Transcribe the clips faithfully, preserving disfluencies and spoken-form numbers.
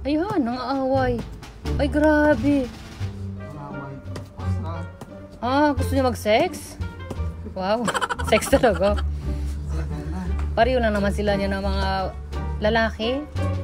Ayun, nangaaway. Ay, grabe. Ah, gusto niya mag-sex? Wow, sex talaga. Pareho lang naman sila niya ng mga lalaki.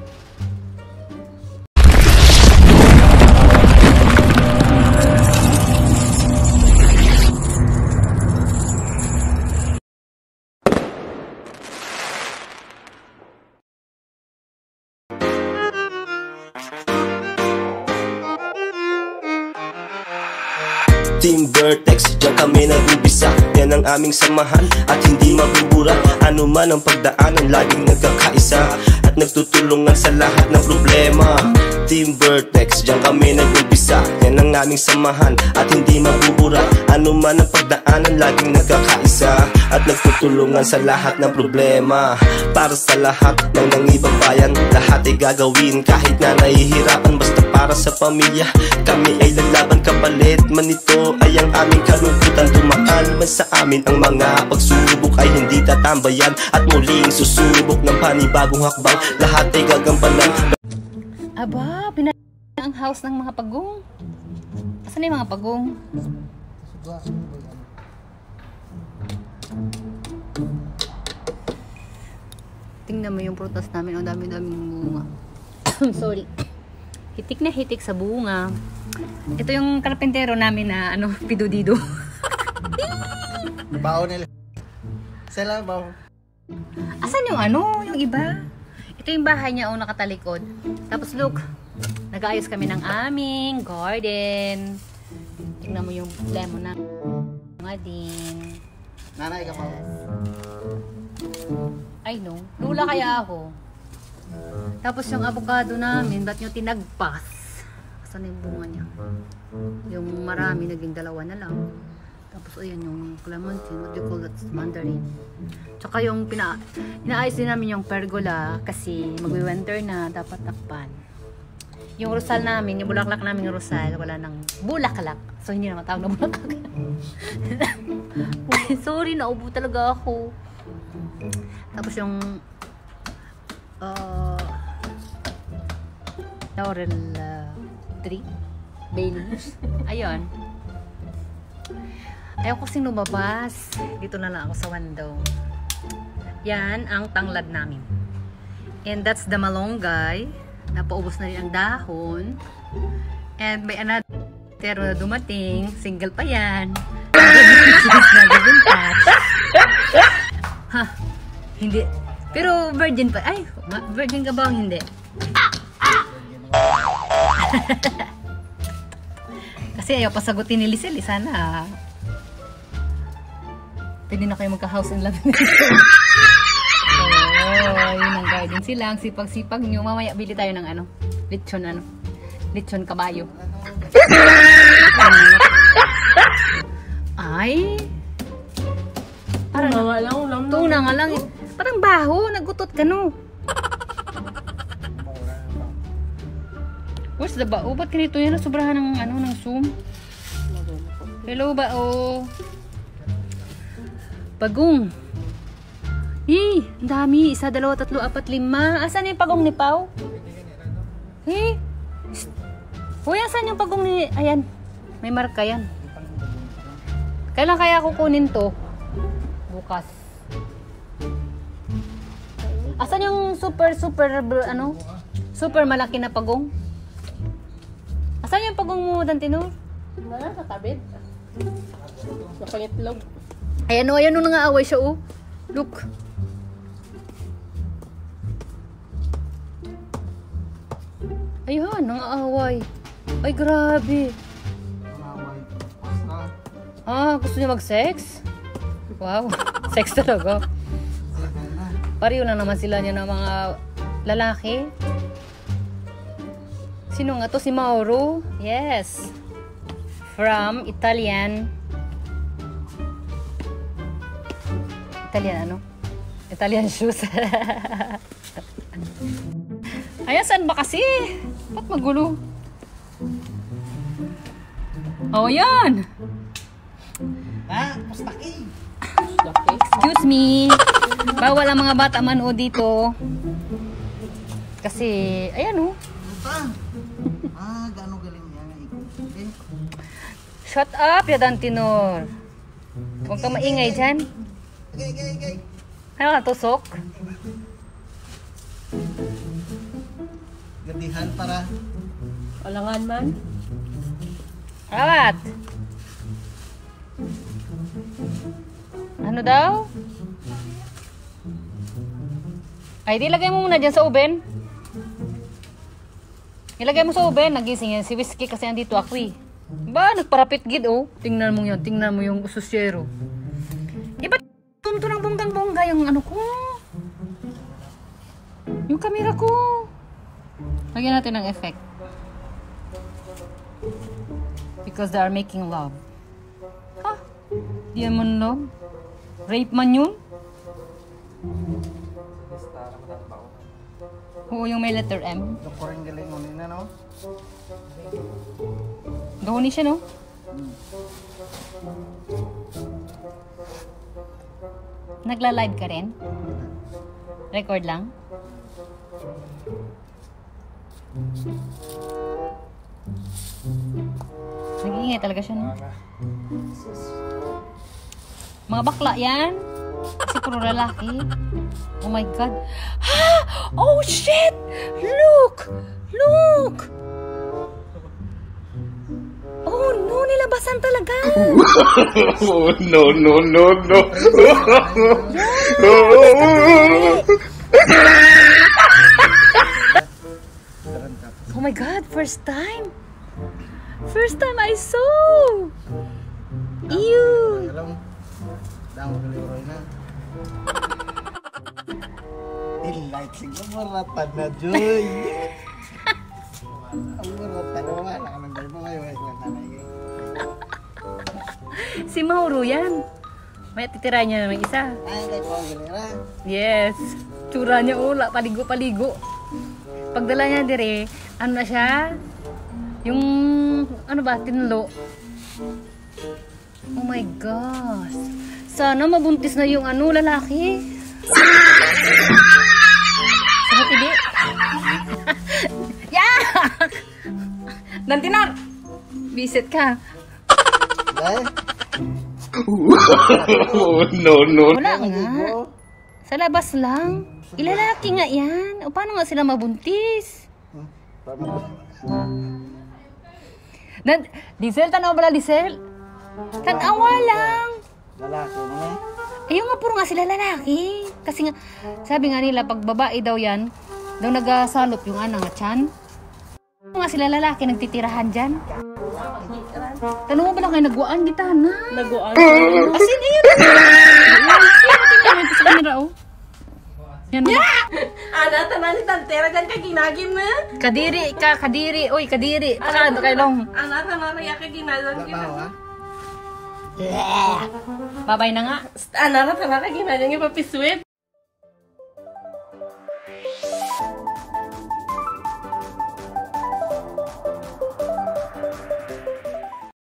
Team Vertex, diyan kami nag-umpisa. Yan ang aming samahan at hindi mabubura. Ano man ang pagdaanan, laging nagkakaisa at nagtutulungan sa lahat ng problema. Team Vertex, diyan kami nag-umpisa. Yan ang aming samahan at hindi mabubura. Ano man ang pagdaanan, laging nagkakaisa at nagtutulungan sa lahat ng problema. Para sa lahat ng nangibang bayan, lahat ay gagawin kahit na nahihirapan. Basta para sa pamilya, kami ay lalaban. Kapalit man ito ay ang aming kalungkutan. Dumaan man sa amin ang mga pagsubok ay hindi tatambayan. At muling susubok ng panibagong hakbang, lahat ay gagampanan. Aba, pinag ang house ng mga pagong. Asan yung mga pagong? Tingnan mo yung prutas namin. Ang dami-daming bunga. Sorry. Hitik na hitik sa bunga. Ito yung karpentero namin na ano, pidudido. Bao nila. Sila bao. Asan yung ano? Yung iba? Ito yung bahay niya o nakatalikod. Tapos look, nag-aayos kami ng aming garden. Tingnan mo yung lemon na nga din. Nanay ka pa. I know. Lula kaya ako. Tapos yung avocado namin, ba't nyo tinagpas? Saan yung bunga niya? Yung marami, naging dalawa na lang. Tapos ayan yung clementine, what do you call that? Mandarin. Tsaka yung pina inaayos din namin yung pergola kasi magwi-winter na, dapat takpan. Yung rosal namin, yung bulaklak namin yung rosal, wala nang bulaklak. So hindi naman tawag na bulaklak. Sorry, naubo talaga ako. Tapos yung uh, laurel uh, tree, bay leaves. Ayun. Ayaw ko kasing lumabas. Dito na lang ako sa window. Yan ang tanglad namin. And that's the malunggay. Napaubos na rin ang dahon. And may another na dumating. Single pa yan. Ha, hindi. Pero virgin pa. Ay, virgin ka ba o hindi? Kasi ayaw pasagutin ni Lisel. Sana pwede na kayo magka-house in love nito. Oh, yun ang garden sila. Ang sipag-sipag nyo. Mamaya bili tayo ng ano, lechon ano, lechon kabayo. Ay, parang tuna nga lang, ulam na. Tuna nga lang. Parang baho, nagutot ka no. Where's the bao? Ba't ganito yan? Sobrahan ng ano, ng zoom. Hello bao. Pagong. Eh, ang dami. Isa, dalawa, tatlo, apat, lima. Asan yung pagong ni Pao? Eh. Uy, asan yung pagong ni... Ayan. May marka yan. Kailan kaya kukunin to? Bukas. Asan yung super, super, ano? Super malaki na pagong? Asan yung pagong mo, Dantinor? Wala, sa tabit. Sa pangitlog. Ayan o, ayan o, nangaaway siya o. Look. Ayun, nangaaway. Ay, grabe. Ah, gusto niya mag-sex? Wow, sex talaga. Pareho lang naman sila niya ng mga lalaki. Sino nga to? Si Mauro? Yes. From Italian. Italian ano? Italian shoes. Ayan, saan ba kasi? Ba't magulo? Oh, yan! Ah, mustaki! Excuse me! Bawal ang mga bata manood dito. Kasi, ayan oh. ta. Ah, gaano galing yan. Okay. Shut up, Yadan Tinor. Huwag kang maingay dyan. Okay, okay, okay. Ano ka, tusok? Gadihan para. Alangan man. Awat. Ano daw? Ay, di lagay mo muna dyan sa oven. Ilagay mo sa oven. Nagising yan si Whiskey kasi andito ako eh. Ba, nagparapit gid oh. Tingnan mo yun. Tingnan mo yung ususyero. Iba tumto ng bonggang-bongga yung ano ko. Yung camera ko. Lagyan natin ng effect. Because they are making love. Ha? Di man love? Rape man yun? Oo, yung may letter M. Dukuring galing mo nina, no? Gawin siya, no? Nagla-live ka rin? Record lang? Nag-iingay talaga siya, no? Mga bakla yan. Kasi puro lalaki. Oh my God. Ha! Oh shit! Look! Look! Oh no, nilabasan talaga. Oh, no, no, no, no. Oh my God, first time. First time I saw. Ew. Alam, damo galing na. I-like siguro maratan na, Joy. Ang maratan na, wala ka ng gano'n ngayon. Si Mauro yan. May titira niya ng isa. Ay, kay Pao Galera. Yes. Tsura niya ula, paligo-paligo. Pagdala niya dire, ano na siya? Yung, ano ba, tinlo. Oh my gosh. Sana mabuntis na yung ano, lalaki. Sama tibi. Yak! Nantinar! Visit ka. Ay, Oh, no, no. Wala nga. Sa labas lang. Ilalaki nga yan. O paano nga sila mabuntis? Nan, Diesel, tanaw ba na, Diesel? Tanawa lang. lalaki mo na. Ayaw nga puro nga sila lalaki. Kasi nga, sabi nga nila, pag babae daw yan, daw nagasalop yung anang tiyan. Ayaw nga sila lalaki, nagtitirahan dyan. Tanong mo ba lang kayo, nagwaan kita na? Naguan. As in, ayun. Ayun, tingnan mo ito sa camera, oh. Yan. Ana, tanan ni Tantera dyan ka ginagin na. Kadiri ka, kadiri. Uy, kadiri. Pakado kayo long. Ana, tanan na ka ginagin Tao, ha? Babay na nga. Ana, tanan ka ginagin yung papiswit.